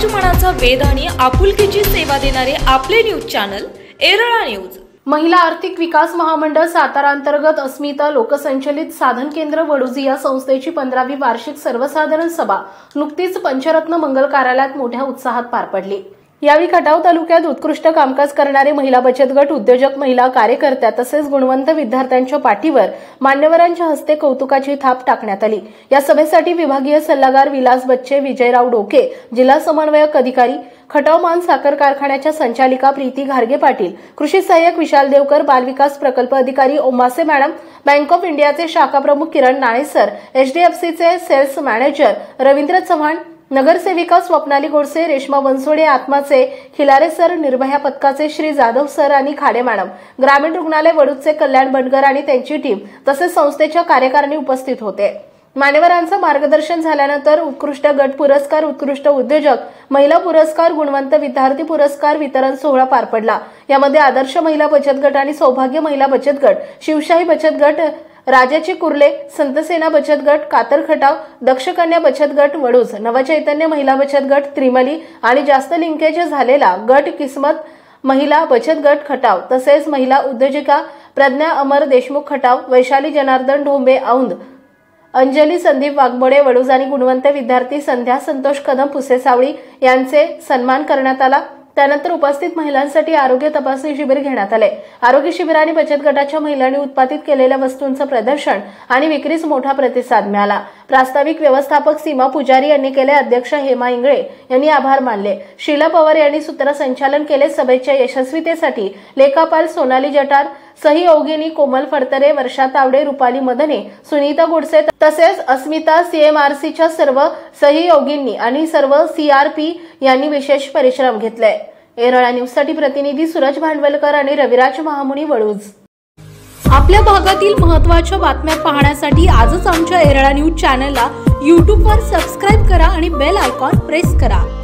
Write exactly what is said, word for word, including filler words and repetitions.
मराठमोळ्याचा वेध आणि आपुलकीची सेवा देणारे आपले न्यूज चॅनल एरळा न्यूज। महिला आर्थिक विकास महामंडळ सातारा अंतर्गत अस्मिता लोकसंचलित साधन केंद्र वडूजी या संस्थेची पंधरावी वार्षिक सर्वसाधारण सभा नुकतीच पंचरत्न मंगल कार्यालयात मोठ्या उत्साहात पार पडली। यावेळी खटाव तालुक्यात उत्कृष्ट कामकाज करणारे महिला बचत गट, उद्योजक, महिला कार्यकर्त्या तसेच गुणवंत विद्यार्थ्यांच्या पाठीवर मान्यवरांच्या हस्ते कौतुकाची थाप टाकण्यात आली। या सभेसाठी विभागीय सल्लागार विलास बच्चे, विजयराव डोके, जिल्हा समन्वयक अधिकारी, खटाव मान साखर कारखान्याच्या संचालिका प्रीती घारगे पाटील, कृषी सहाय्यक विशाल देवकर, बालविकास प्रकल्प अधिकारी ओमासे मॅडम, बँक ऑफ इंडियाचे शाखा प्रमुख किरण नाणे सर, एचडीएफसीचे सेल्स मॅनेजर रवींद्र चव्हाण, नगरसेविका स्वप्नाली गोडसे, रेश्मा बनसोडे, आत्माचे खिलारे सर, निर्भया पथकाचे श्री जाधव सर आणि खाडे मॅडम, ग्रामीण रुग्णालय वडूजचे कल्याण बंडकर आणि त्यांची टीम तसेच संस्थेच्या कार्यकारिणी उपस्थित होते। मान्यवरांचं मार्गदर्शन झाल्यानंतर उत्कृष्ट गट पुरस्कार, उत्कृष्ट उद्योजक, महिला पुरस्कार, गुणवंत विद्यार्थी पुरस्कार वितरण सोहळा पार पडला। यामध्ये आदर्श महिला बचत गट आणि सौभाग्य महिला बचत गट, शिवशाही बचत गट, राजाची कुर्ले, संतसेना बचत गट, कातर खटाव, दक्ष कन्या बचत गट वडूज, नवचैतन्य महिला बचत गट त्रिमली आणि जास्त लिंकेज झालेला गट किस्मत महिला बचत गट खटाव तसेच महिला उद्योजिका प्रज्ञा अमर देशमुख खटाव, वैशाली जनार्दन ढोंबे औंध, अंजली संदीप वाघमोडे वडूज आणि गुणवंत विद्यार्थी संध्या संतोष कदम पुसेसावळी यांचे सन्मान करण्यात आला। त्यानंतर उपस्थित महिलांसाठी आरोग्य तपासणी शिबिर घेण्यात आले। आरोग्य शिबिर आणि बचत गटाच्या महिलांनी उत्पादित केलेल्या वस्तूंचं प्रदर्शन आणि विक्रीस मोठा प्रतिसाद मिळाला। प्रास्ताविक व्यवस्थापक सीमा पुजारी यांनी केले, अध्यक्ष हेमा इंगळे यांनी आभार मानले, शीला पवार यांनी सूत्रसंचालन केले। सभेच्या यशस्वीतेसाठी लेखापाल सोनाली जटार, सहयोगिनी कोमल फडतरे, वर्षा तावडे, रुपाली मदने, सुनीता गोडसे तसेच अस्मिता सीएमआरसीच्या सर्व सहयोगिनी आणि सर्व सीआरपी यांनी विशेष परिश्रम घेतले। एरळा न्यूजसाठी प्रतिनिधी सूरज भांडवलकर आणि रविराज महामुनी वडूज। आपल्या भागातील महत्त्वाच्या बातम्या पाहण्यासाठी आजच आमच्या एरळा न्यूज चॅनलला यूट्यूबवर सबस्क्राइब करा आणि बेल आयकॉन प्रेस करा।